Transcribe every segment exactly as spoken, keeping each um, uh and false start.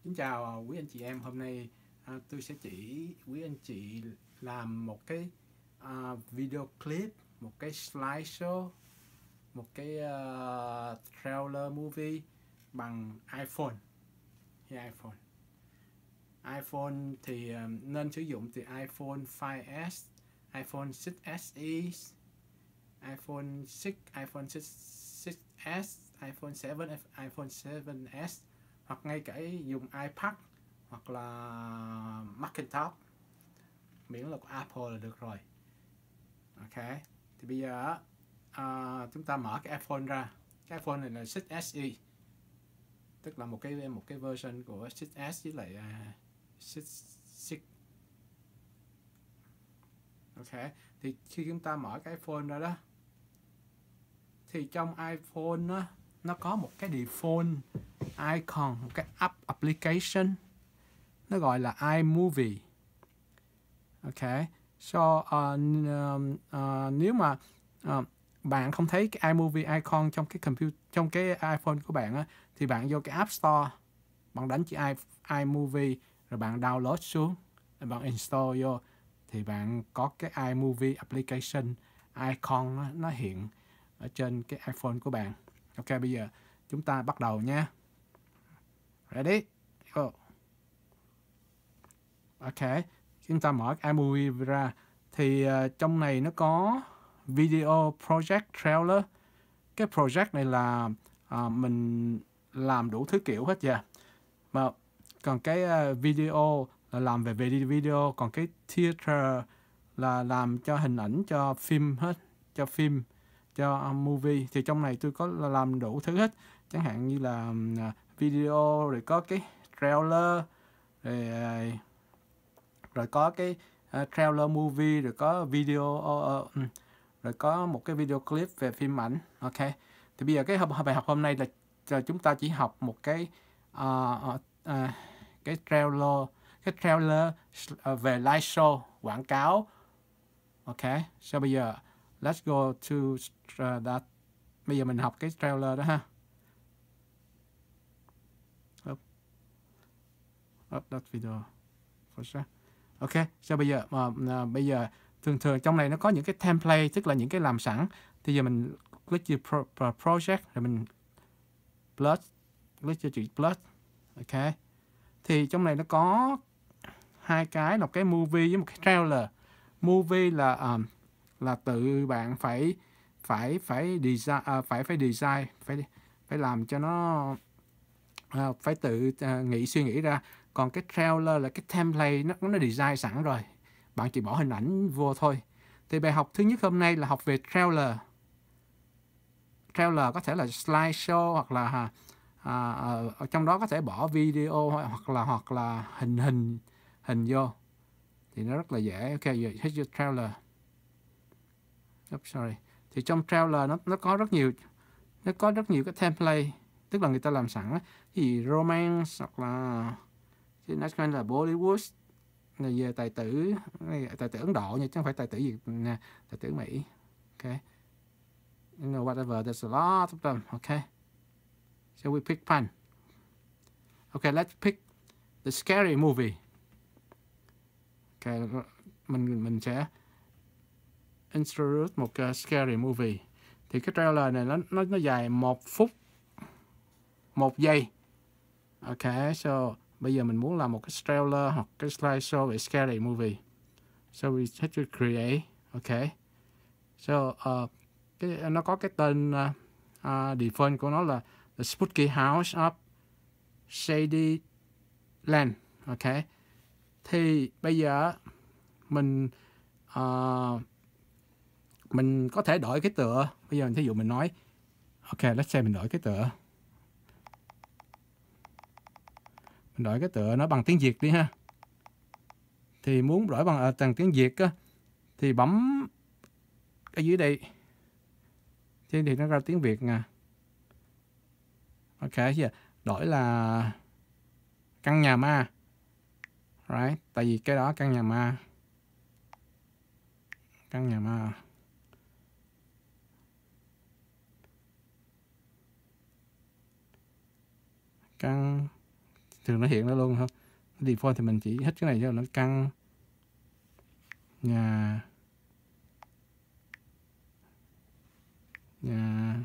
Xin chào quý anh chị em, hôm nay à, tôi sẽ chỉ quý anh chị làm một cái à, video clip, một cái slideshow, một cái uh, trailer movie bằng iPhone. Hay iPhone. iPhone thì uh, nên sử dụng từ iPhone five S, iPhone six S E, iPhone six, iPhone six, six S, iPhone seven, iPhone seven S, hoặc ngay cả dùng iPad hoặc là Macintosh, miễn là của Apple là được rồi. Ok, thì bây giờ uh, chúng ta mở cái iPhone ra. Cái iPhone này là six S E, tức là một cái một cái version của six S với lại uh, six, six. Ok, thì khi chúng ta mở cái iPhone ra đó, thì trong iPhone nó nó có một cái default icon, một cái app application, nó gọi là iMovie. Ok, so uh, uh, nếu mà uh, bạn không thấy cái iMovie icon trong cái computer, trong cái iPhone của bạn á, thì bạn vô cái App Store, bạn đánh chữ i, iMovie rồi bạn download xuống, rồi bạn install vô, thì bạn có cái iMovie application icon nó, nó hiện ở trên cái iPhone của bạn. Ok, bây giờ chúng ta bắt đầu nha. Ready? Go. Ok, chúng ta mở cái iMovie ra, thì uh, trong này nó có video project trailer. Cái project này là uh, mình làm đủ thứ kiểu hết giờ. Mà còn cái uh, video là làm về video, còn cái theater là làm cho hình ảnh, cho phim hết, cho phim, cho uh, movie. Thì trong này tôi có làm đủ thứ hết, chẳng hạn như là uh, video, rồi có cái trailer, rồi uh, rồi có cái uh, trailer movie, rồi có video, uh, uh, rồi có một cái video clip về phim ảnh. Ok, thì bây giờ cái bài học hôm nay là, là chúng ta chỉ học một cái uh, uh, uh, cái trailer, cái trailer uh, về live show, quảng cáo. Ok, so bây giờ let's go to uh, that. Bây giờ mình học cái trailer đó ha. Up, up that video for sure. Ok, so bây giờ uh, uh, bây giờ thường thường trong này nó có những cái template, tức là những cái làm sẵn. Thì giờ mình click chữ pro, pro, project, rồi mình plus, click cho chữ plus. Ok, thì trong này nó có hai cái, một cái movie với một cái trailer. Movie là um, là tự bạn phải phải phải design, uh, phải phải design, phải phải làm cho nó, uh, phải tự uh, nghĩ suy nghĩ ra. Còn cái trailer là cái template, nó nó design sẵn rồi, bạn chỉ bỏ hình ảnh vô thôi. Thì bài học thứ nhất hôm nay là học về trailer. Trailer có thể là slideshow, hoặc là à, ở trong đó có thể bỏ video, hoặc là hoặc là hình hình hình vô, thì nó rất là dễ. Ok, giờ hết your trailer. Oops, sorry. Thì trong trailer nó nó có rất nhiều, nó có rất nhiều cái template, tức là người ta làm sẵn. Cái gì romance, hoặc là cái nó là Bollywood, là về tài tử, tài tử Ấn Độ nha, chứ không phải tài tử gì nè, tài tử Mỹ. Ok, you know, whatever, there's a lot of them. Okay, so we pick one. Okay, let's pick the scary movie. Okay, mình mình sẽ introduce một uh, scary movie. Thì cái trailer này nó nó nó dài một phút một giây. Ok, so bây giờ mình muốn làm một cái trailer hoặc cái slideshow về scary movie. So we hit to create. Ok, so uh, cái nó có cái tên uh, uh, default của nó là The Spooky House of Shady Land. Ok, thì bây giờ mình uh, mình có thể đổi cái tựa. Bây giờ thí dụ mình nói ok, let's say mình đổi cái tựa, mình đổi cái tựa nó bằng tiếng Việt đi ha. Thì muốn đổi bằng uh, bằng tiếng Việt á, thì bấm ở dưới đây thì nó ra tiếng Việt nè. Ok, giờ đổi là căn nhà ma, right? Tại vì cái đó căn nhà ma, căn nhà ma. Căn thường nó hiện ra luôn không. Default thì mình chỉ hit cái này cho nó căn nhà nhà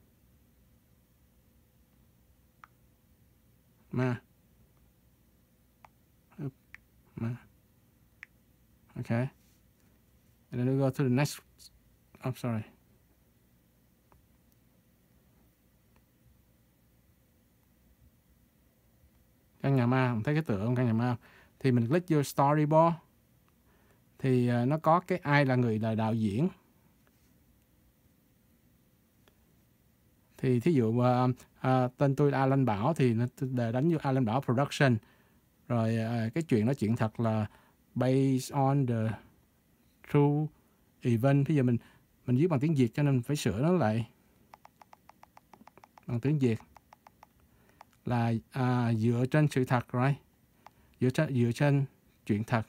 ma ma okay, and then we go to the next. I'm sorry. Căn nhà ma, thấy cái tượng căn nhà ma thì mình click vô storyboard thì uh, nó có cái ai là người là đạo diễn. Thì thí dụ uh, uh, tên tôi là Alan Bảo thì nó để đánh vô Alan Bảo Production. Rồi uh, cái chuyện đó chuyện thật là based on the true event. Bây giờ mình mình viết bằng tiếng Việt cho nên phải sửa nó lại bằng tiếng Việt là à, dựa trên sự thật rồi, dựa trên dựa trên chuyện thật.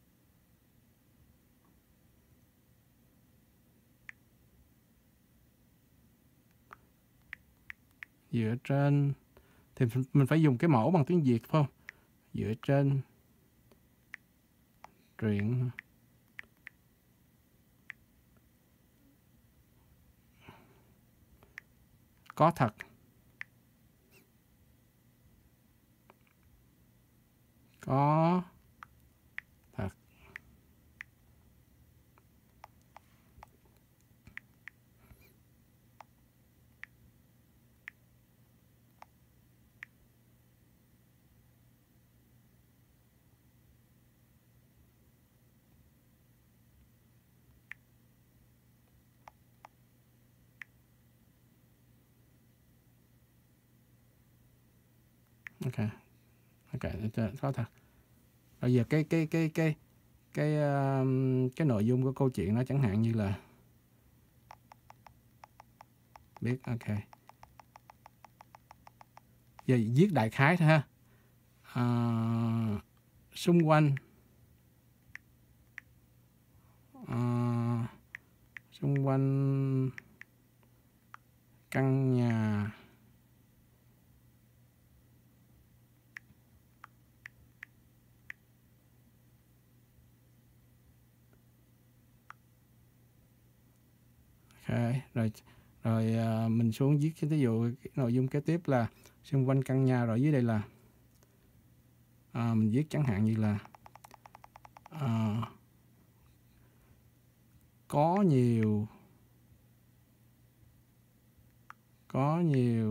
Dựa trên thì mình phải dùng cái mẫu bằng tiếng Việt phải không? Dựa trên chuyện có thật. Có thật. Ok, ok, có thật. Bây giờ cái cái cái cái cái um, cái nội dung của câu chuyện nó chẳng hạn như là biết, ok. Giờ viết đại khái thôi ha. À, xung quanh à, xung quanh căn nhà ok, rồi rồi à, mình xuống viết cái ví dụ cái nội dung kế tiếp là xung quanh căn nhà, rồi dưới đây là à, mình viết chẳng hạn như là à, có nhiều có nhiều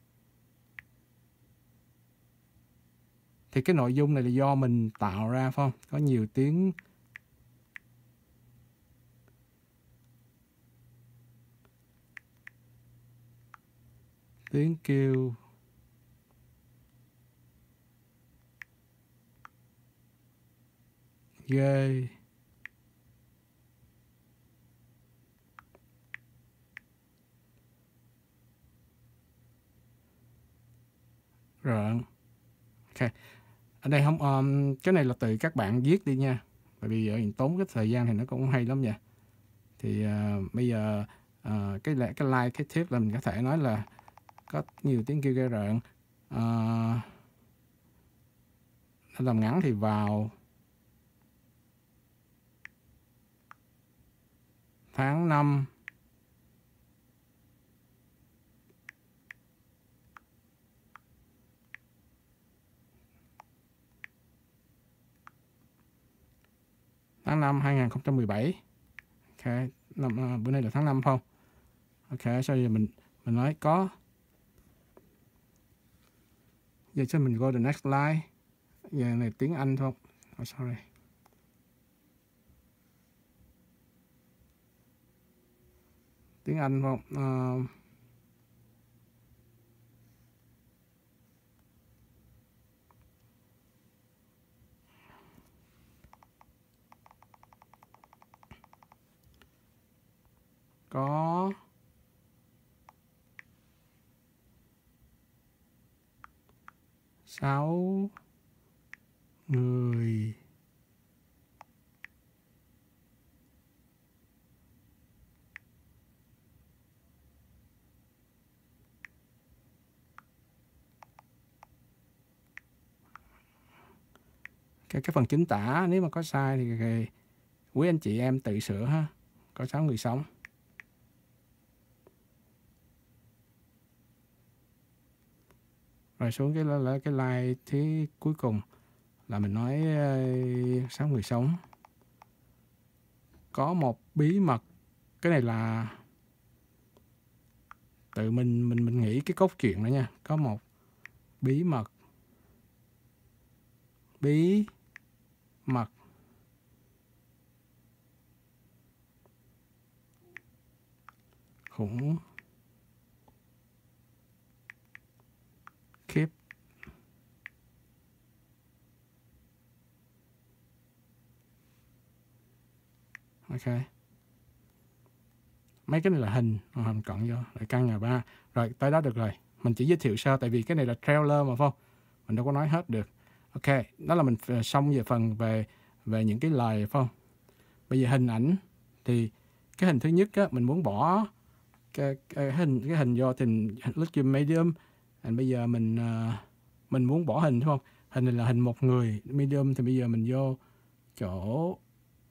thì cái nội dung này là do mình tạo ra phải không? Có nhiều tiếng tiếng kêu ghê. Rợn. Ok. Ở đây không um, cái này là từ các bạn viết đi nha. Bởi vì giờ tốn cái thời gian thì nó cũng hay lắm nha. Thì uh, bây giờ uh, cái cái like cái tip là mình có thể nói là có nhiều tiếng kêu ghê rợn. Uh, làm ngắn thì vào tháng năm tháng năm hai nghìn không trăm mười bảy. Ok, năm, uh, bữa nay là tháng năm không? Ok, sau giờ mình mình nói có. Giờ cho mình go to next line. Giờ này tiếng Anh thôi. Oh, sorry. Tiếng Anh không? Uh, có sáu người cái cái phần chính tả nếu mà có sai thì, thì quý anh chị em tự sửa ha. Có sáu người sống. Rồi xuống cái là cái line thứ cuối cùng là mình nói sáu người sống. Có một bí mật. Cái này là tự mình mình mình nghĩ cái cốt truyện đó nha. Có một bí mật. Bí mật. Khủng khiếp. Ok. Mấy cái này là hình, hình cộng vô, rồi căn nhà ba. Rồi, tới đó được rồi. Mình chỉ giới thiệu sơ, tại vì cái này là trailer mà phải không? Mình đâu có nói hết được. Ok, đó là mình xong về phần về về những cái lời phải không? Bây giờ hình ảnh thì cái hình thứ nhất á, mình muốn bỏ cái, cái hình cái hình vô thì click trên medium. And bây giờ mình uh, mình muốn bỏ hình đúng không? Hình này là hình một người, medium thì bây giờ mình vô chỗ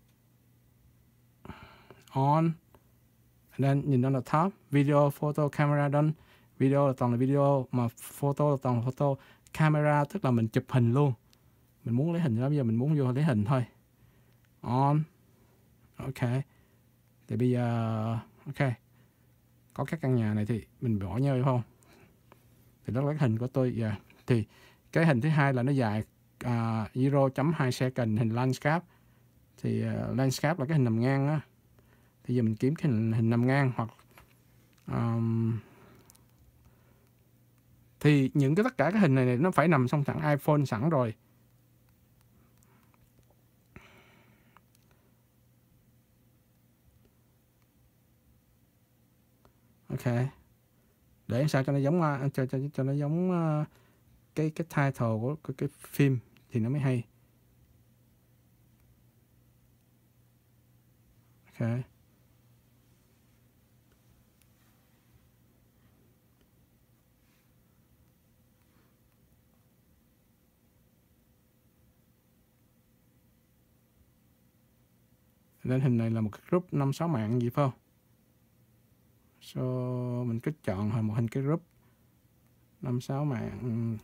on. Then nhìn đó là top, video, photo, camera done. Video là toàn là video, mà photo là toàn là photo. Camera tức là mình chụp hình luôn. Mình muốn lấy hình đó, bây giờ mình muốn vô lấy hình thôi. On. Ok. Thì bây giờ, ok. Có các căn nhà này thì mình bỏ nhau đúng không? Thì đó là cái hình của tôi. Yeah. Thì cái hình thứ hai là nó dài uh, zero phẩy hai second, hình landscape. Thì uh, landscape là cái hình nằm ngang á. Thì giờ mình kiếm cái hình, hình nằm ngang hoặc um, thì những cái tất cả cái hình này, này nó phải nằm trong sẵn iPhone sẵn rồi. Ok. Để sao cho nó giống cho cho cho nó giống uh, cái cái title của cái, cái phim thì nó mới hay. Ok. Nên hình này là một cái group năm sáu mạng gì phải không? So mình cứ chọn hồi một hình cái group năm sáu mạng.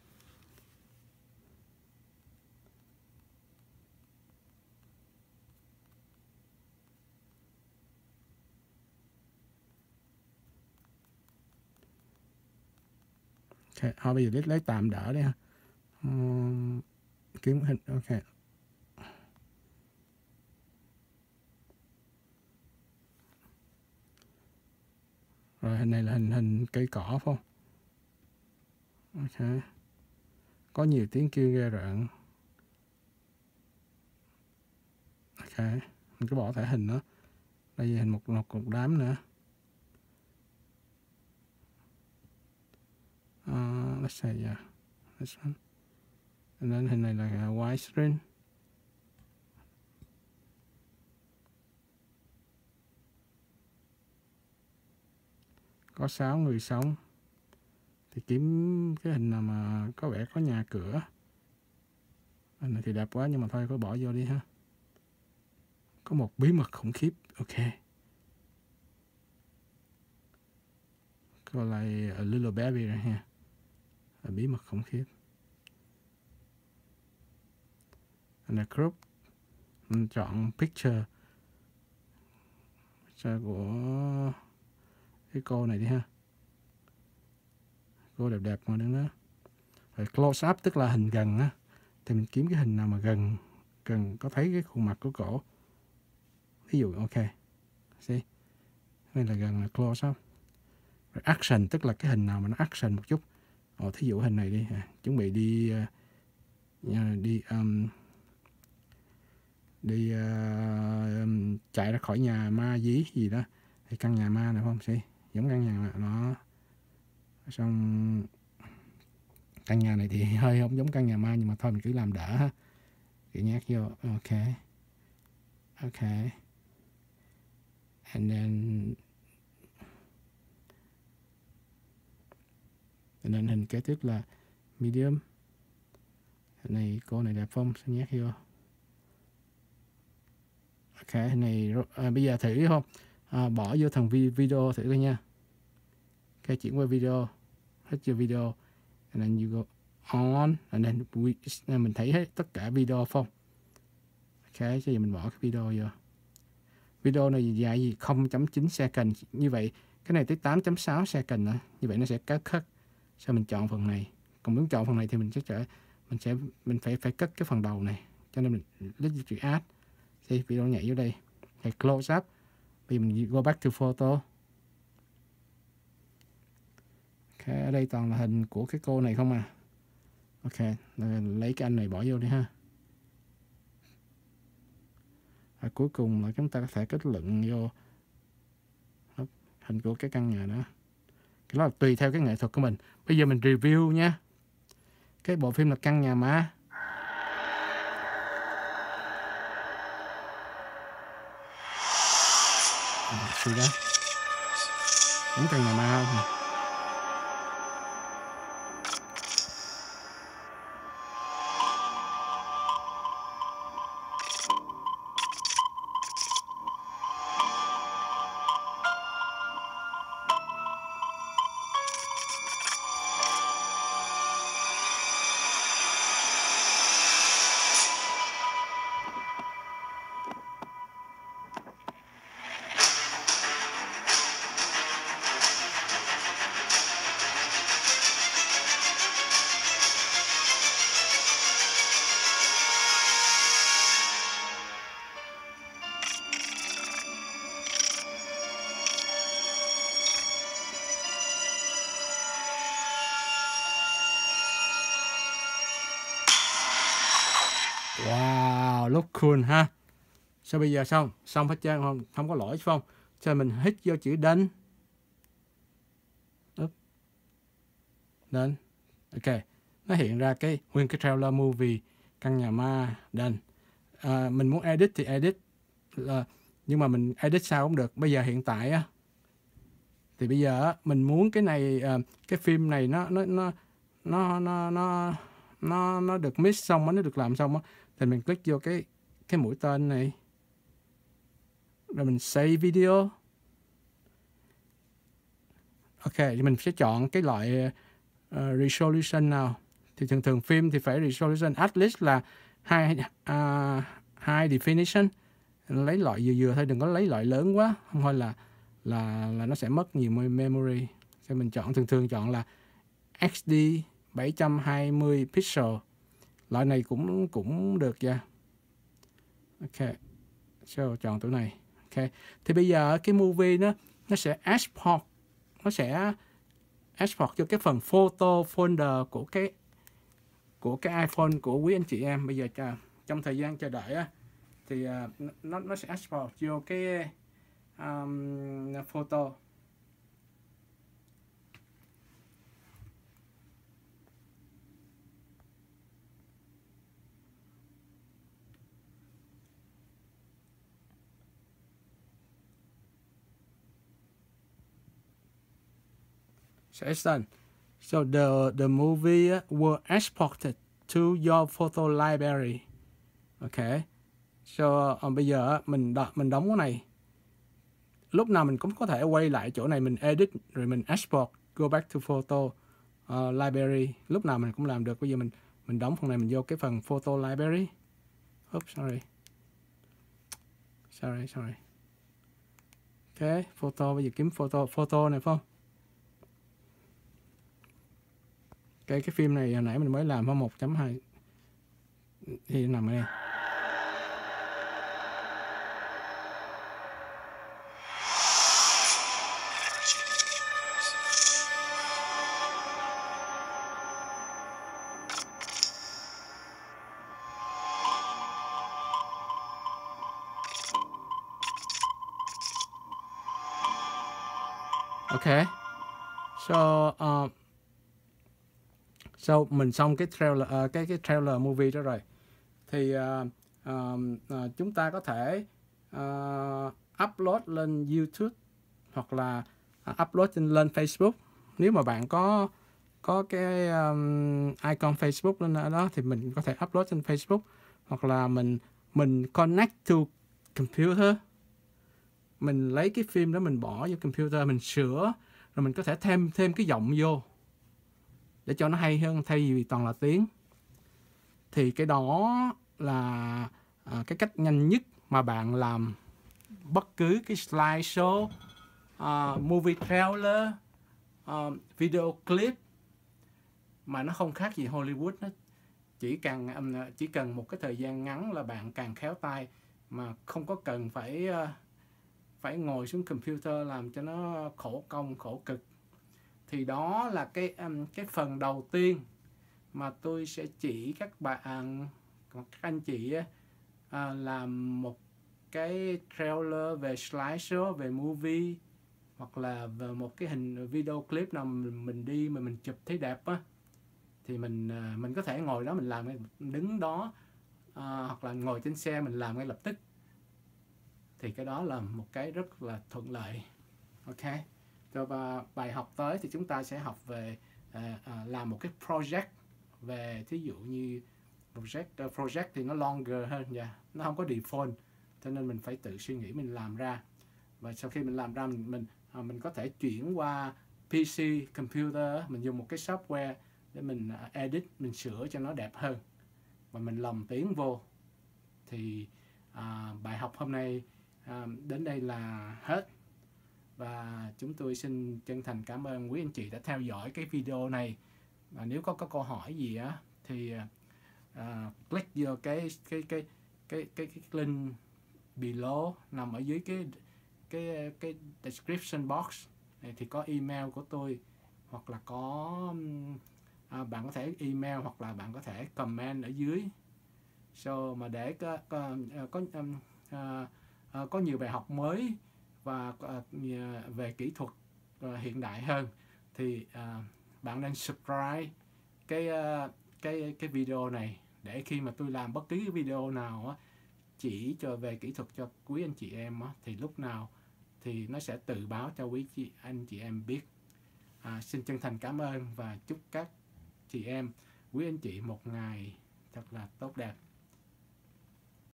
Ok, thôi bây giờ lấy, lấy tạm đỡ đi ha. Uhm, kiếm hình, ok. Rồi hình này là hình hình cây cỏ phải không? Ok. Có nhiều tiếng kêu ghê rợn. Ok. Mình cứ bỏ thẻ hình nữa. Đây là hình một, một cục đám nữa. Uh, let's say yeah. This one. Nên hình này là widescreen. Có sáu người sống. Thì kiếm cái hình nào mà có vẻ có nhà cửa. Hình này thì đẹp quá nhưng mà thôi có bỏ vô đi ha. Có một bí mật khủng khiếp. Ok. Có lại a little baby rồi ha. Là bí mật khủng khiếp. Hình này group. Mình chọn picture. Picture của cái cô này đi ha. Cô đẹp đẹp mà đứng đó. Rồi close up tức là hình gần á. Thì mình kiếm cái hình nào mà gần gần có thấy cái khuôn mặt của cổ. Ví dụ ok. See? Đây là gần là close up. Rồi action tức là cái hình nào mà nó action một chút. Ồ, thí dụ hình này đi. À, chuẩn bị đi uh, đi um, đi uh, chạy ra khỏi nhà ma dí gì đó. Thì căn nhà ma này không? See? Giống căn nhà mà nó xong căn nhà này thì hơi không giống căn nhà ma nhưng mà thôi mình cứ làm đỡ ha. Cứ nhát vô. Ok. Ok. And then and then hình kế tiếp là medium. này cô này đẹp không, sẽ nhét vô. Ok, hình này à, bây giờ thử không, à, bỏ vô thằng video thử coi nha. Ok, chuyển qua video, hết chưa video, and then you go on, and then we, mình thấy hết tất cả video không. Ok, bây giờ mình bỏ cái video vô. Video này dài gì không chấm chín second, như vậy cái này tới tám chấm sáu second nữa, như vậy nó sẽ cắt cắt. Sau mình chọn phần này, còn muốn chọn phần này thì mình sẽ trở mình sẽ mình phải phải cắt cái phần đầu này, cho nên mình lấy chữ add thì video nhảy vô đây, hay close up. Bây giờ mình go back to photo. Ok, ở đây toàn là hình của cái cô này không à. Ok, lấy cái anh này bỏ vô đi ha. Và cuối cùng là chúng ta có thể kết luận vô hình của cái căn nhà đó. Cái đó là tùy theo cái nghệ thuật của mình. Bây giờ mình review nha. Cái bộ phim là Căn Nhà Ma. Gì đó? Đúng Căn Nhà Ma không? Wow, look cool ha. Sao bây giờ xong? Xong hết trơn không? Không có lỗi phải không? Cho mình hít vô chữ done. Done. Ok. Nó hiện ra cái nguyên cái trailer movie Căn Nhà Ma done. À, mình muốn edit thì edit. À, nhưng mà mình edit sao cũng được. Bây giờ hiện tại á, thì bây giờ á, mình muốn cái này, à, cái phim này nó nó nó nó nó nó nó nó được mix xong á, nó được làm xong á, thì mình click vô cái cái mũi tên này, rồi mình save video. Ok, thì mình sẽ chọn cái loại uh, resolution nào. Thì thường thường phim thì phải resolution at least là high, uh, high definition. Lấy loại vừa vừa thôi, đừng có lấy loại lớn quá, không thôi là là là nó sẽ mất nhiều memory. Thì mình chọn thường thường chọn là ích đê bảy trăm hai mươi pixel. Loại này cũng cũng được nha. Ok, so chọn tụi này. Ok, thì bây giờ cái movie nó nó sẽ export, nó sẽ export cho cái phần photo folder của cái của cái iPhone của quý anh chị em. Bây giờ chờ, trong thời gian chờ đợi á, thì uh, nó nó sẽ export vô cái um, photo. So it's done. So the the movie will exported to your photo library. Ok. So uh, bây giờ mình đo, mình đóng cái này. Lúc nào mình cũng có thể quay lại chỗ này, mình edit rồi mình export, go back to photo uh, library. Lúc nào mình cũng làm được. Bây giờ mình mình đóng phần này, mình vô cái phần photo library. Oops, sorry. Sorry, sorry. Ok, photo, bây giờ kiếm photo, photo này phải không? Cái cái phim này hồi nãy mình mới làm có một chấm hai thì nằm ở đây. Ok. So uh, So mình xong cái trailer, uh, cái cái trailer movie đó rồi, thì uh, uh, uh, chúng ta có thể uh, upload lên YouTube hoặc là uh, upload lên Facebook. Nếu mà bạn có có cái um, icon Facebook lên ở đó thì mình có thể upload trên Facebook, hoặc là mình mình connect to computer, mình lấy cái phim đó mình bỏ vô computer mình sửa, rồi mình có thể thêm thêm cái giọng vô để cho nó hay hơn thay vì toàn là tiếng. Thì cái đó là à, cái cách nhanh nhất mà bạn làm bất cứ cái slideshow, uh, movie trailer, uh, video clip mà nó không khác gì Hollywood. Nó chỉ cần um, chỉ cần một cái thời gian ngắn là bạn càng khéo tay, mà không có cần phải uh, phải ngồi xuống computer làm cho nó khổ công khổ cực. Thì đó là cái um, cái phần đầu tiên mà tôi sẽ chỉ các bạn, các anh chị uh, làm một cái trailer về slideshow, về movie, hoặc là về một cái hình video clip nào mình, mình đi mà mình chụp thấy đẹp á, thì mình mình có thể ngồi đó mình làm, đứng đó à, hoặc là ngồi trên xe mình làm ngay lập tức. Thì cái đó là một cái rất là thuận lợi. Ok, rồi và bài học tới thì chúng ta sẽ học về à, à, làm một cái project, về thí dụ như project uh, project thì nó longer hơn, yeah. Nó không có default, cho nên mình phải tự suy nghĩ mình làm ra, và sau khi mình làm ra mình mình, à, mình có thể chuyển qua pê xê computer, mình dùng một cái software để mình edit, mình sửa cho nó đẹp hơn và mình lồng tiếng vô. Thì à, bài học hôm nay à, đến đây là hết, và chúng tôi xin chân thành cảm ơn quý anh chị đã theo dõi cái video này. Và nếu có, có câu hỏi gì á thì à, click vô cái cái cái cái cái, cái link below nằm ở dưới cái cái cái description box này, thì có email của tôi, hoặc là có à, bạn có thể email, hoặc là bạn có thể comment ở dưới. So mà để có có, có, à, à, có nhiều bài học mới và à, về kỹ thuật à, hiện đại hơn, thì à, bạn nên subscribe cái uh, cái cái video này, để khi mà tôi làm bất cứ cái video nào á, chỉ cho về kỹ thuật cho quý anh chị em á, thì lúc nào thì nó sẽ tự báo cho quý chị anh chị em biết. À, xin chân thành cảm ơn và chúc các chị em, quý anh chị một ngày thật là tốt đẹp.